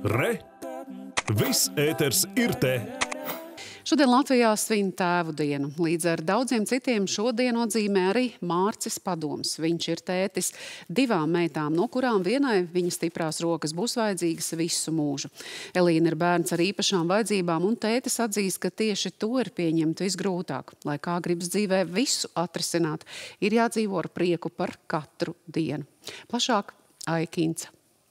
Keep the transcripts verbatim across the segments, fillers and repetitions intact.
Re! Viss ēters ir te! Šodien Latvijā svin Tēvu dienu. Līdz ar daudziem citiem šodienu atzīmē arī Mārcis Padoms. Viņš ir tētis divām meitām, no kurām vienai viņa stiprās rokas būs vajadzīgas visu mūžu. Elīna ir bērns ar īpašām vajadzībām, un tētis atzīst, ka tieši to ir pieņemt visgrūtāk. Lai kā gribas dzīvē visu atrisināt, ir jādzīvo ar prieku par katru dienu. Plašāk Aikinca.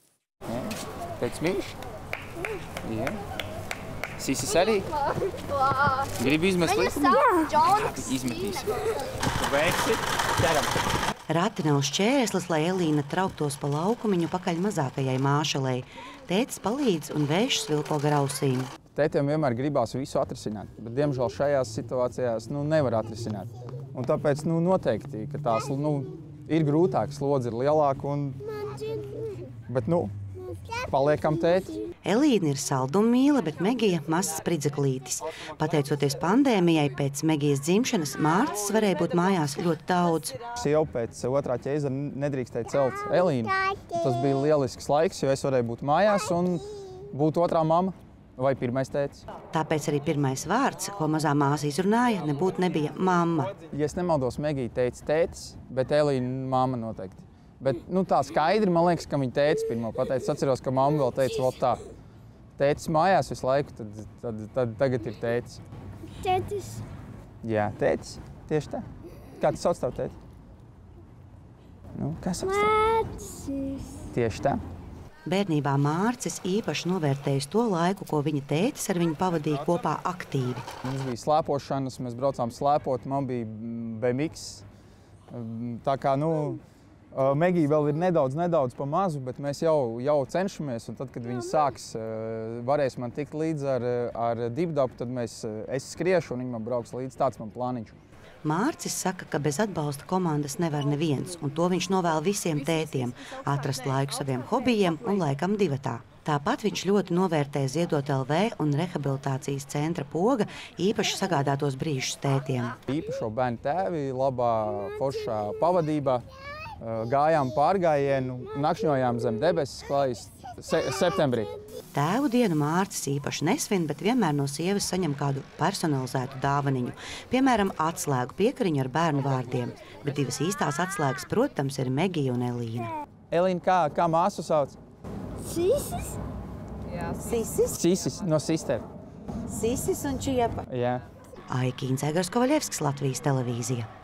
Pēc mīļš? Jā. Sisis arī? Gribi izmest līdzi? Izmetīs. Tu veiksi? Ceram. Rati nav šķērslis, lai Elīna trauktos pa laukumiņu pakaļ mazākajai māšalei. Tētis palīdz un vējš svilpo gar ausīm. Tētiem vienmēr gribās visu atrisināt, bet diemžēl šajās situācijās nu, nevar atrisināt. Un tāpēc nu, noteikti, ka tās nu, ir grūtāk, slodze ir lielāka, un... bet nu, paliekam tēti. Elīna ir saldummīle, bet Megija mazs spridzeklītis. Pateicoties pandēmijai, pēc Megijas dzimšanas Mārcis varēja būt mājās ļoti daudz. Sieva pēc otrā ķeizara nedrīkstēja celt Elīnu. Tas bija lielisks laiks, jo es varēju būt mājās un būt otrā mama vai pirmais tētis. Tāpēc arī pirmais vārds, ko mazā māsa izrunāja, nebūtu nebija mamma. Ja es nemaldos, Megija teica tētis, bet Elīna mamma noteikti. Bet nu, tā skaidri, man liekas, ka viņa tētis pirmo pateica. Es atceros, ka mamma vēl teica, vēl tā, tētis mājās visu laiku, tad, tad, tad tagad ir tētis. Tētis. Jā, tētis. Tieši tā. Kā tu sauc tavu tēti? Nu, kā sauc tavu? Mārcis. Tieši tā. Bērnībā Mārcis īpaši novērtējis to laiku, ko viņa tētis ar viņu pavadīja kopā aktīvi. Mums bija slēpošanas, mēs braucām slēpot, man bija B M X. Tā kā, nu, Megija vēl ir nedaudz, nedaudz pa mazu, bet mēs jau, jau cenšamies, un tad, kad viņi sāks, varēs man tikt līdz ar, ar dibdabu, tad mēs, es skriešu un viņi man brauks līdz, tāds man plāniņš. Mārcis saka, ka bez atbalsta komandas nevar neviens, un to viņš novēl visiem tētiem – atrast laiku saviem hobijiem un laikam divatā. Tāpat viņš ļoti novērtē Ziedot L V un rehabilitācijas centra Poga īpaši sagādātos brīžus tētiem. Īpašo bērnu tēvi labā foršā pavadībā. Gājām pārgājienu, nakšņojām zem debesis klājas se septembrī. Tēvu dienu Mārcis īpaši nesvin, bet vienmēr no sievas saņem kādu personalizētu dāvaniņu. Piemēram, atslēgu piekariņu ar bērnu vārdiem. Bet divas īstās atslēgas, protams, ir Megija un Elīna. Elīna, kā, kā māsu sauc? Sisis? Jā, Sisis? Sisis, no sister. Sisis un Čiepa. Jā. Aikinca Kovaļevskis, Latvijas televīzija.